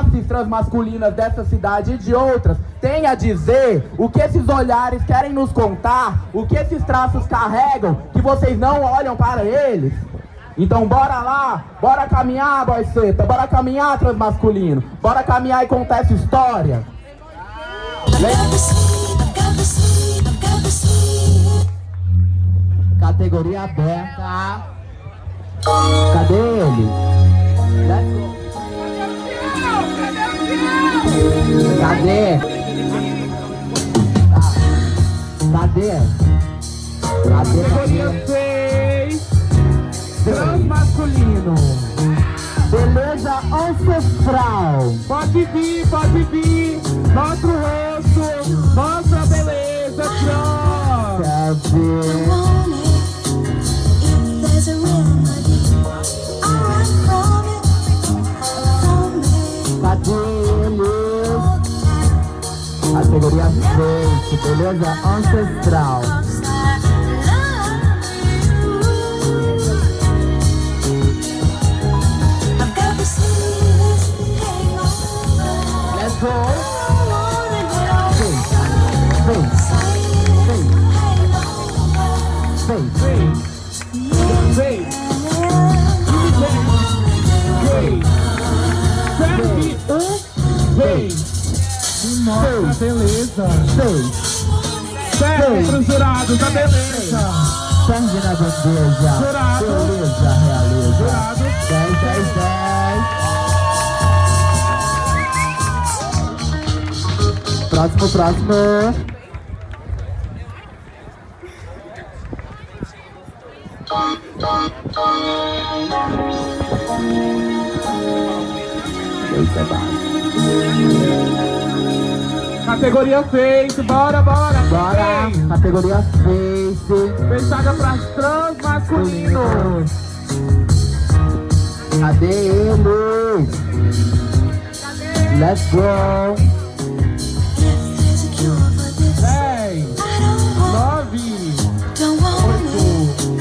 faces transmasculinas dessa cidade e de outras têm a dizer, o que esses olhares querem nos contar, o que esses traços carregam, que vocês não olham para eles? Então bora lá, bora caminhar, boy seta, bora caminhar, transmasculino, bora caminhar e contar essa história. Categoria aberta. Cadê ele? Cadê? Cadê? Categoria 6, transmasculino. Beleza ancestral. Pode vir, mostra o rosto, mostra a beleza, tchau. Cadê ele? Categoria 6, beleza ancestral. Let's go. Mostra a beleza. Serve pros jurados da beleza. Serve na bandeja. Jurado. Beleza, realiza. Jurado. 10, 10, 10. Próximo. Categoria Face, bora! Bora! Categoria Face. Fechada para transmasculinos. Cadê ele? Let's go! 10, 9, 8.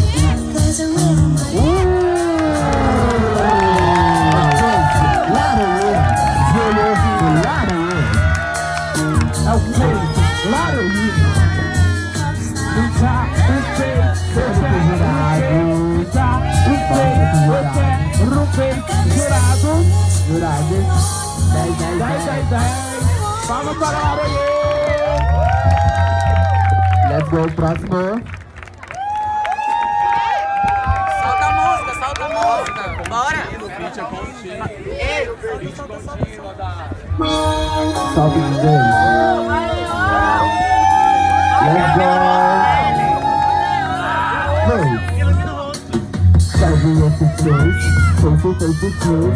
É o peito, lá no rio. Lutar, o peito, eu quero lutar, o peito, eu quero o peito. Jurado. 10. Palmas para o Aroiê. Let's go, próximo. Solta a música, bora! Salve DJ. Let's go. Salve esse face, salve esse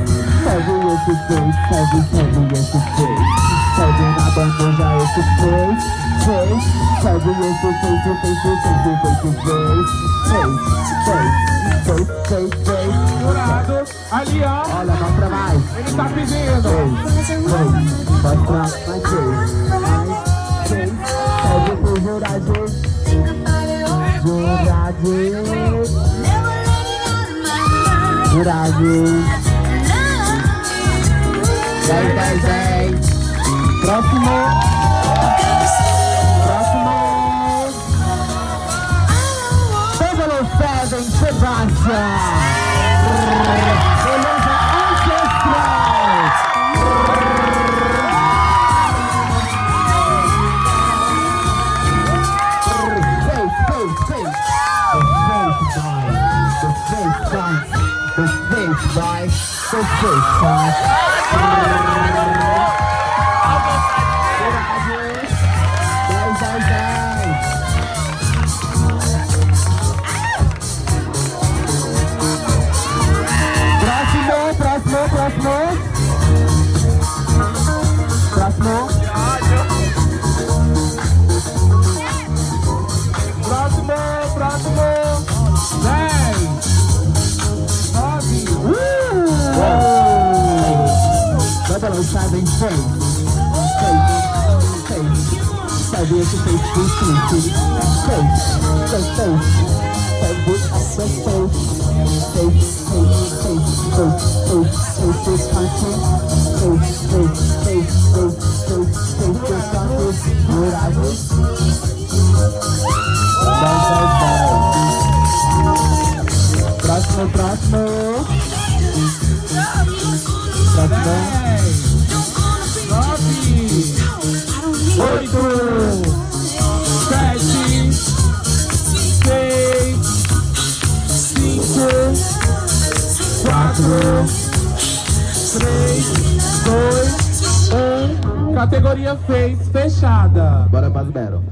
face. Salve na bandeja esse face. Salve esse face. Jurado, ali ó. Olha, mostra mais. Ele tá pedindo. Mostra mais face. Salve pro jurado. Jurado. 10. Próximo. Double 7, Sebastian. Beleza ancestral. Próximo. 10, 9. Double 7, face. Sabe esse face. Face. 10, 9, 8, 7, 6, 5, 4, 3, 2, 1. Categoria Face fechada. Bora para as battle.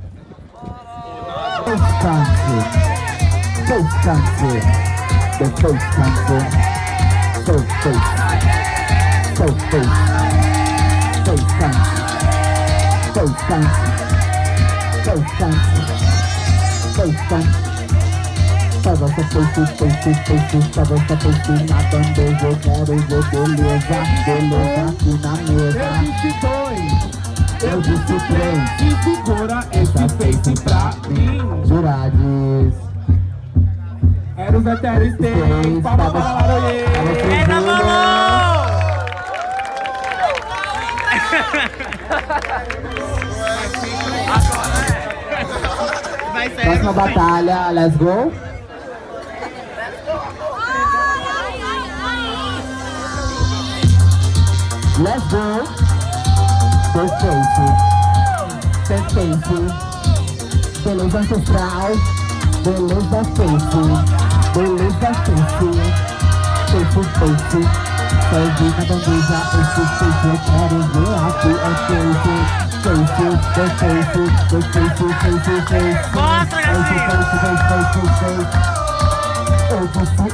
Eu disse 3 e segura esse face pra mim. Jurados. Era os Eteros 3. Palma para Laroye. Eita, vamos! Vai ser. Próxima batalha, let's go. Let's go. Perfeito. Beleza ancestral. Beleza face. Beleza face. Face. Serve na bandeja. Esse face eu quero ver aqui. É face. Mostra, Eu disse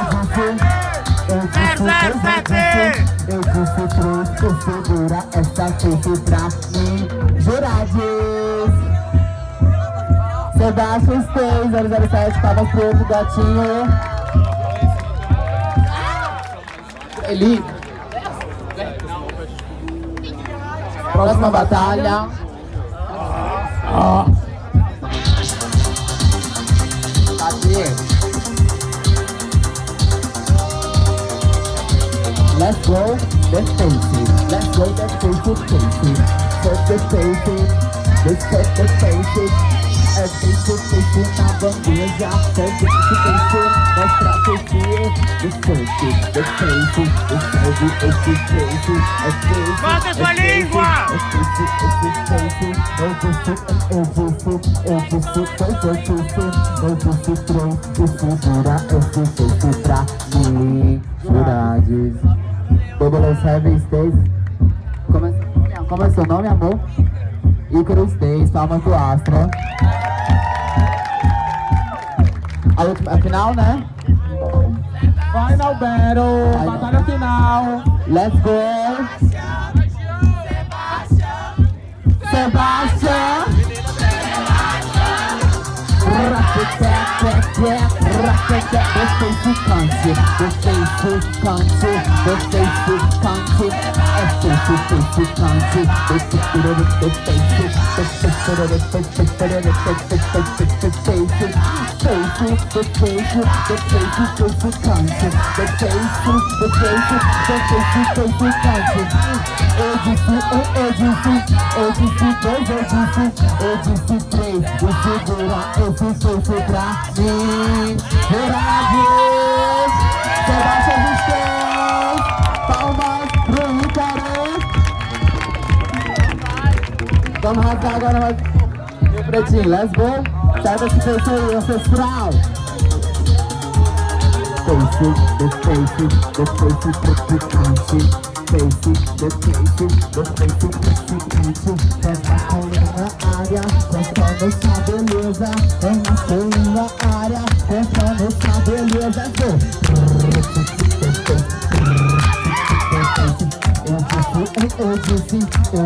007. Eu disse 3, segura essa face pra mim. Jurados. Sebastião 3, 007, palmas pro gatinho. Ele. Próxima batalha. Cadê? Let's go, the faces. Let's go, the faces. Set the faces. Let's set the faces. É face na bandeja. Serve esse face. Mostra a face. The face. Esse face. É face. Bota sua língua! Eu disse 3 e segura esse face pra mim. Jurados. Double 7 Stays. Como é seu nome, amor? Ícaro Stays, palmas pro Astra. A final, né? Final battle, batalha final. Let's go. Sebastião. Eu disse 3, vou segurar esse face pra mim. Jurados, Sebastião dos 3, palmas pro Ícaro. Vamos rasgar agora, meu pretinho, let's go. Sai desse face aí, ancestral. The face praticante. The face praticante. Essa colina na área, conforme essa beleza. É masculina área, conforme essa beleza. Eu disse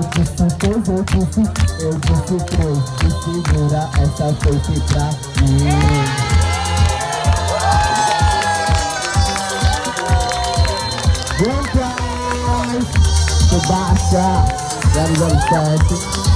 3 e segura essa face pra mim. Sebastião 007.